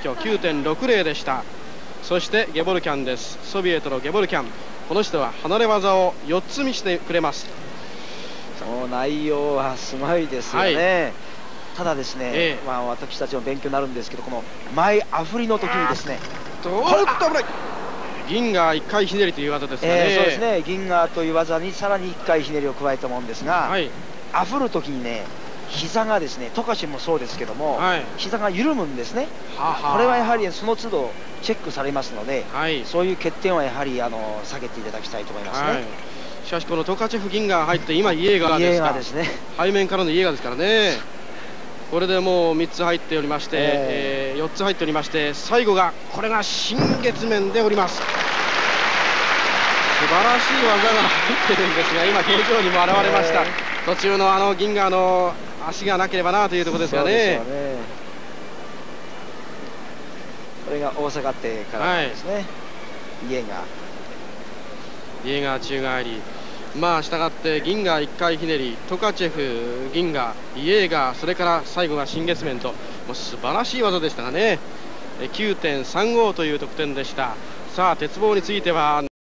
挙 9.60 でした。そしてゲボルキャンです。ソビエトのゲボルキャン、この人は離れ技を4つ見せてくれます。 その内容はすごいですよね。ただですね、私たちも勉強になるんですけど、この前あふりの時にですね、 おっと危ない。銀河1回ひねりという技ですかね。 そうですね、銀河という技にさらに1回ひねりを加えたもんですが、あふる時にね、膝がですね、トカチェフもそうですけども、膝が緩むんですね。これはやはりその都度チェックされますので、そういう欠点はやはり避けていただきたいと思いますね。 しかしこのトカチェフ銀河入って今イエーガーですね。背面からのイエーガーですからね。これでもう3つ入っておりまして、4つ入っておりまして、最後がこれが新月面でおります。素晴らしい技が入ってるんですが、今表情にも現れました。途中の銀河の足がなければなというところですがね。 これが大阪ってからですね。イエーガー宙返り。まあしたがって銀河1回ひねり、トカチェフ、銀河、イエーガー、それから最後が新月面と、もう素晴らしい技でしたがね。9.35 という得点でした。さあ鉄棒については